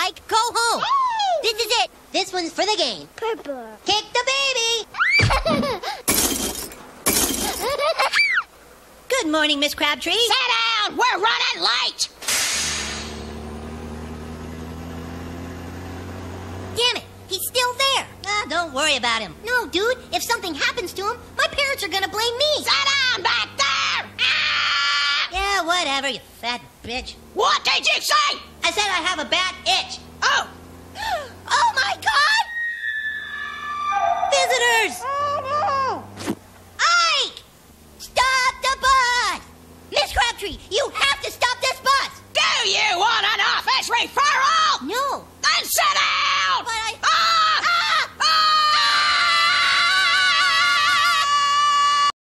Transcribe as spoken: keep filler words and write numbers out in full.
like, go home. This is it. This one's for the game. Purple. Kick the baby. Good morning, Miss Crabtree. Sit down! We're running late! Damn it, he's still there. Ah, don't worry about him. No, dude, if something happens to him, my parents are gonna blame me. Sit down back there! Ah! Yeah, whatever, you fat bitch. What did you say? I said I have a bad itch. Oh! Oh my God! Visitors! Oh, no.